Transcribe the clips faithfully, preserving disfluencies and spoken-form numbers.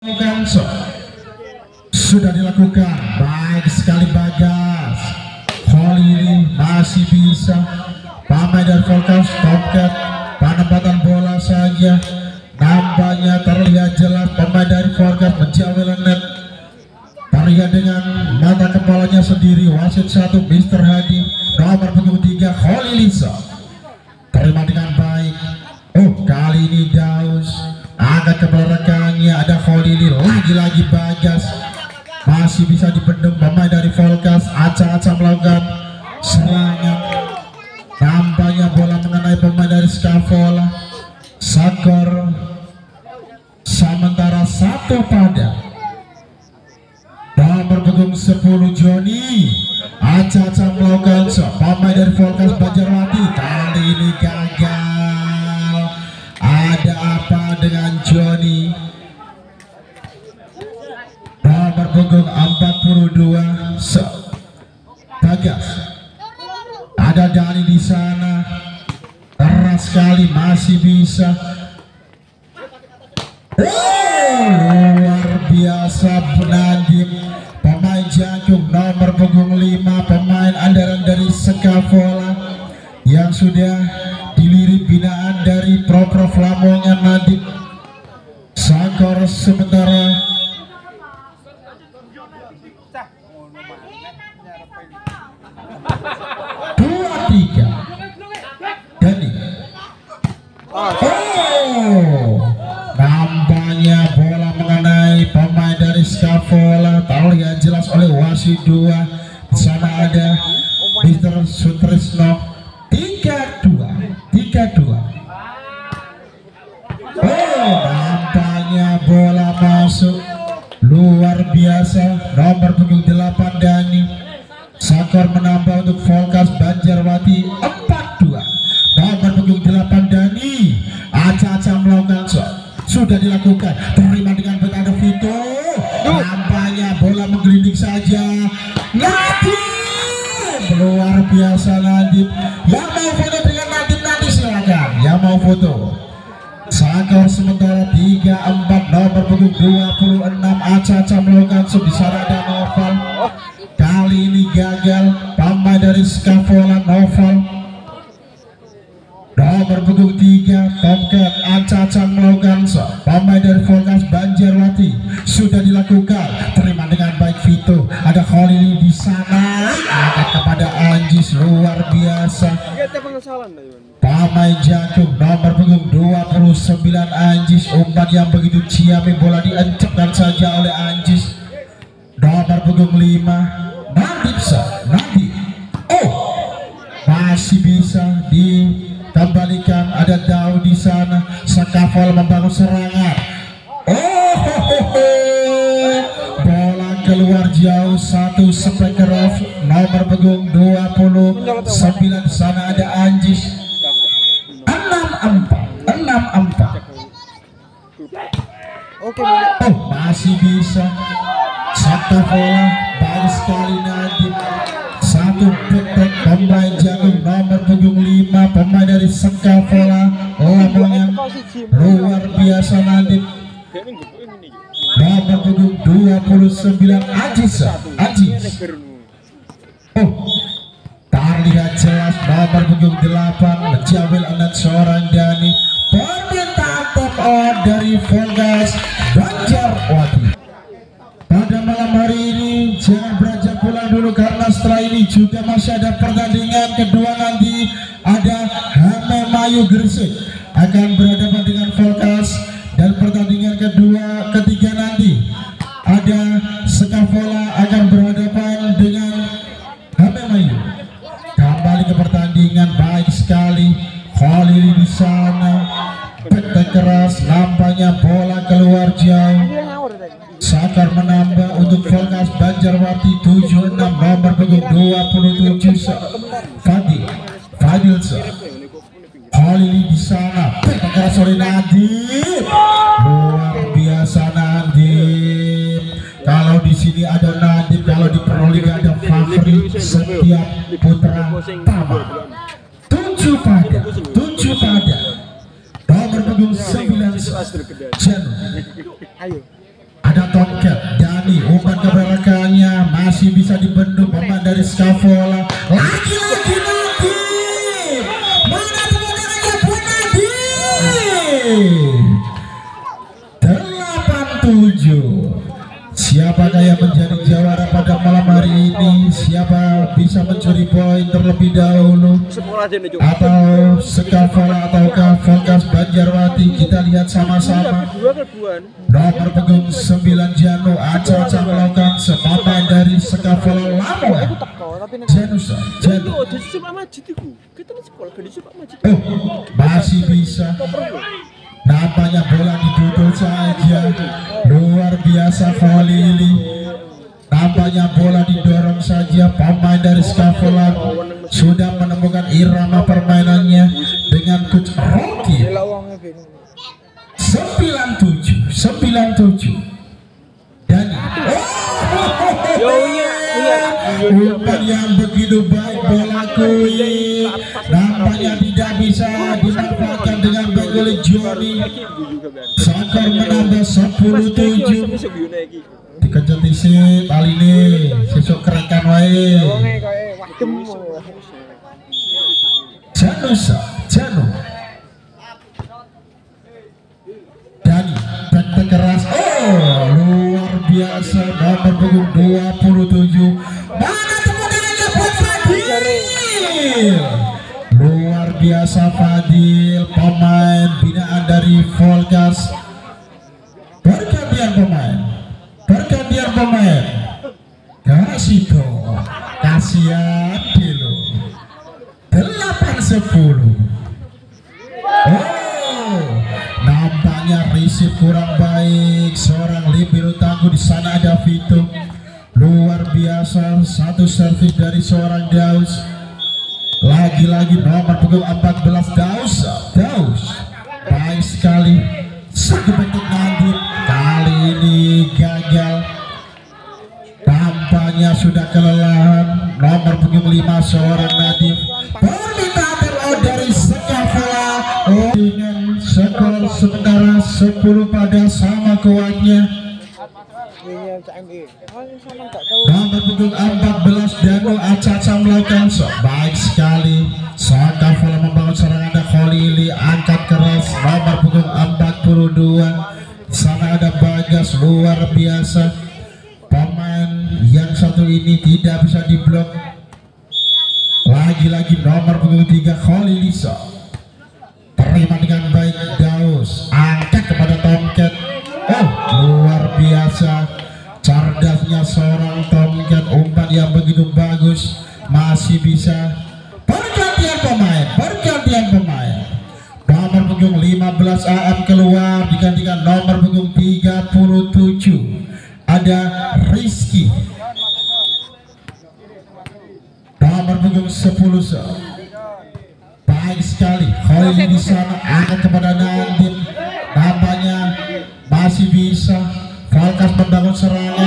Ganso sudah dilakukan, baik sekali Bagas. Holly masih bisa, pemain dari Volkas Tomcat, penempatan bola saja nampaknya terlihat jelas pemain dari Volkas menjauhi net. Terlihat dengan mata kepalanya sendiri wasit satu Mister Hadi, nomor punggung tiga Holly Lisa terima dengan baik. Oh, kali ini Daus angkat ke belakangnya, ada Holly, lagi-lagi Bagas masih bisa dibendung pemain dari Volkas. Acak-acak melakukan serangan, nampaknya bola mengenai pemain dari Scavola. Skor sementara satu pada nomor punggung sepuluh Joni. Acak-acak melakukan pemain dari Volkas Banjarwati, kali ini gagal. Ada apa dengan Joni? Nomor punggung empat puluh dua so, Bagas. Ada Dani di sana, keras sekali, masih bisa. Oh, luar biasa Nadim, pemain Jakung nomor punggung lima, pemain andalan dari Scavola yang sudah dilirik binaan dari Prof Lamongan Nadim. Skor sementara dua tiga. Dani. Oh, nampaknya bola mengenai pemain dari Scavola, terlihat jelas oleh wasit dua. Di sana ada Mister Sutrisno. tiga dua tiga dua. Oh, nampaknya bola masuk, luar biasa. Nomor punggung delapan Dani. Skor menambah untuk Volkas Banjarwati empat dua. Nomor punggung delapan Dani. Acak-acak melakukan shot, sudah dilakukan, terima dengan baik, ada Vito. Nampaknya bola menggelinding saja. Nadim, luar biasa Nadim. Yang mau foto dengan Nadim nanti silakan, yang mau foto. Skor sementara tiga empat. Nomor punggung dua puluh enam Acak-acak melakukan shot, di sana ada Noval. Kali ini gagal pemain dari Scavola Noval. Nomor punggung tiga Tomcat. Acak-acak melakukan shot, pemain dari Volkas Banjarwati sudah dilakukan, terima dengan baik Vito. Ada Holly di sana, angkat kepada Anjis, luar biasa. Pemain Jakung nomor punggung dua puluh sembilan Anjis, umpan yang begitu ciamik, bola diencepkan saja oleh Anjis. Nomor punggung lima Nadipsa Nadi. Oh, masih bisa dikembalikan, ada Daud di sana. Scavola membangun serangan. Oh, ho, ho, ho. Bola keluar jauh, satu Spekerov nomor punggung dua puluh sembilan. Di sana ada Anjis. enam empat enam empat. Oh, masih bisa. Scavola, baik sekali Nadim. Satu petek pemain Jagung nomor punggung lima, pemain dari Scavola Lamongan, luar biasa Nadim. Nomor punggung dua puluh sembilan Ajis Ajis. Oh, terlihat jelas nomor punggung delapan menjawil anak seorang Dani. Permintaan top out dari Volkas Banjarwati. Pada malam hari ini jangan beranjak pulang dulu, karena setelah ini juga masih ada pertandingan kedua. Nanti ada Hamemayu Gresik akan berhadapan dengan Volkas, dan pertandingan kedua ketiga nanti ada Scavola akan berhadapan dengan Hamemayu. Kembali ke pertandingan, baik sekali Holly di sana, petek keras, nampaknya bola keluar jauh. Skor menambah untuk Volkas Banjarwati tujuh enam. Nomor punggung dua puluh tujuh Fadil Fadil Holly di sana, petek keras oleh Nadim, luar biasa Nadim. Kalau di sini ada Nadim, kalau di Proliga ada Fahri Setiap Putra Tama. Tujuh pada tujuh pada nomor punggung sembilan Jan. Tomcat. Dani umpan ke belakangnya, masih bisa dibendung pemain dari Scavola. Lagi-lagi nanti mana kemenangannya Bunadi. Delapan tujuh. Siapakah yang menjadi juara pada malam hari ini? Siapa bisa mencuri poin terlebih dahulu? Atau Scavola ataukah Volkas Banjarwati? Kita lihat sama-sama. Nomor punggung sembilan Janu Aca-Aca melakukan pemain dari Scavola Lamongan. Janusa Janu. Oh, masih bisa. Nampaknya bola didudul saja. Luar biasa Khalili. Nampaknya bola didorong saja. Pemain dari Scavola sudah menemukan irama permainannya dengan coach Rocky. sembilan tujuh sembilan tujuh. Dan umpan yang begitu baik bola kui nampaknya tidak bisa dimanfaatkan dengan baik oleh Joni. Skor menambah sepuluh tujuh. Dikejar tisit kali ini sesuk kerekan wae. Janusa Janu Dani tek keras. Oh, luar biasa nomor punggung dua puluh tujuh. Mana temukannya buat Fadil. Luar biasa Fadil, pemain binaan dari Volkas. Pergantian pemain. Pergantian pemain. Kasih dong. Kasihan dulu. delapan sepuluh. Oh, nampaknya receive kurang baik. Seorang libero tangguh di sana ada Vito. Luar biasa, satu servis dari seorang Daus. Lagi-lagi nomor punggung empat belas Daus. Daus baik sekali. Satu bentuk Nadir. Kali ini gagal. Tampaknya sudah kelelahan. Nomor punggung lima seorang Nadif. Permintaan out dari Scavola dengan skor sementara sepuluh pada sama kuatnya. Nomor punggung empat belas Dano Aca-Aca melakukan so baik sekali. Scavola membangun serangan ada Khalili angkat keras. Nomor punggung empat puluh dua sana ada Bagas. Luar biasa, pemain yang satu ini tidak bisa diblok. Lagi-lagi nomor punggung tiga Khalilisa terima dengan baik. Daus angkat kepada Tomcat. Oh, luar biasa cerdasnya seorang Tomcat. Umpan yang begitu bagus, masih bisa. Pergantian pemain, pergantian pemain. Nomor punggung lima belas A M keluar digantikan nomor punggung tiga puluh tujuh ada Rizky. Nomor punggung sepuluh baik sekali Khalil di sana angkat kepada Nandin. Nampaknya masih bisa. Volkas membangun serangan.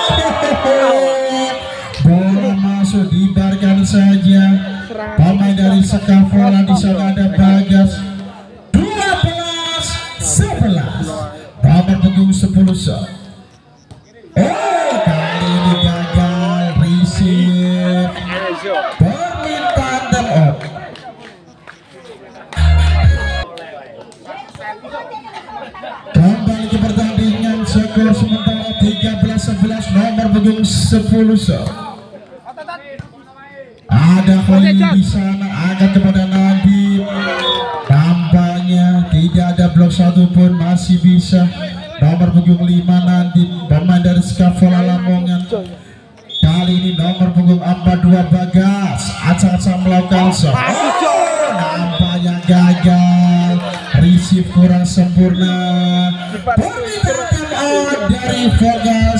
Bola masuk dibiarkan saja. Pemain dari Scavola di sana ada Bagas. dua belas sebelas. Nomor punggung sepuluh. Oh, kali ini gagal receive. Permintaan dan out. Kembali ke pertandingan skor sementara tiga belas sebelas. Nomor punggung sepuluh. Ada Khalil di sana angkat kepada Nadim. Nampaknya tidak ada blok satupun, masih bisa. Nomor punggung lima Nadim, pemain dari Scavola Lamongan. Kali ini nomor punggung empat puluh dua Bagas. Aca-Aca melakukan so. Oh, nampaknya gagal. Receive kurang sempurna. Permintaan out dari Bagas.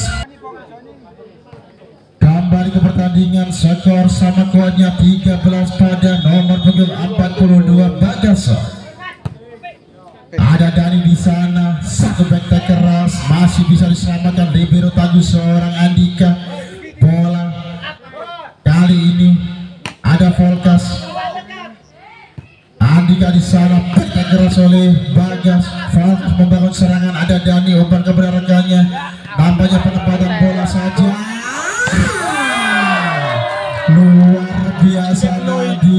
Kembali ke pertandingan skor sama kuatnya tiga belas pada nomor punggung empat puluh dua Bagas. Ada Dani di sana, satu back keras masih bisa diselamatkan libero tangguh seorang Andika. Bola kali ini ada Volkas. Andika di sana back keras oleh Bagas. Falcons membangun serangan, ada Dani umpan kepada rekannya, nampaknya penempatan bola saja. Luar biasa Nadi,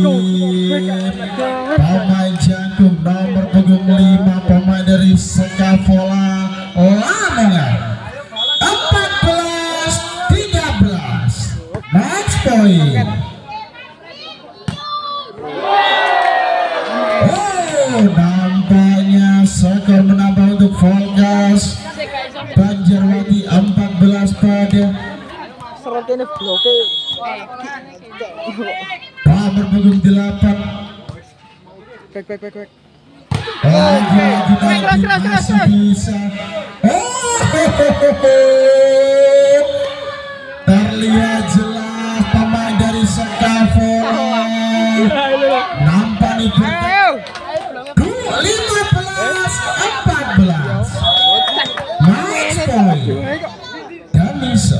pemain jangkung nomor punggung lima, pemain dari Sekavola Lamongan. Empat belas tiga belas, match point. Oh, nampaknya skor menambah untuk Falcons. Banjarwati empat belas pada nomor punggung delapan. Lagi-lagi masih bisa. Oh, terlihat jelas pemain dari Sekavola. Nampak nih lima belas empat belas, match point dan bisa.